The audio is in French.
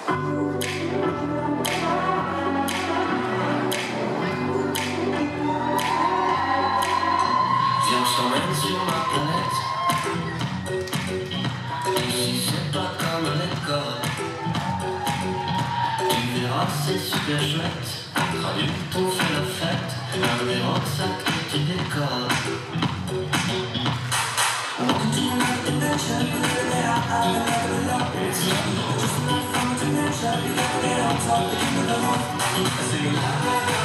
Viens, je t'emmène sur ma planète. Ici c'est pas comme l'école. Tu verras, c'est super chouette. Entre adultes on fait la fête. Un des rucksacks et tu décolles. Welcome to another adventure. You never let out, I never alone. It's just enough fun to mention. You never let out, talk, but you never want. I sing it loud.